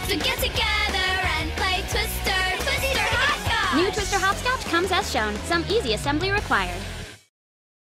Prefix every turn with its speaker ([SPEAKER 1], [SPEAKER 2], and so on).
[SPEAKER 1] So get together and play Twister Hopscotch!
[SPEAKER 2] New Twister Hopscotch comes as shown. Some easy assembly required.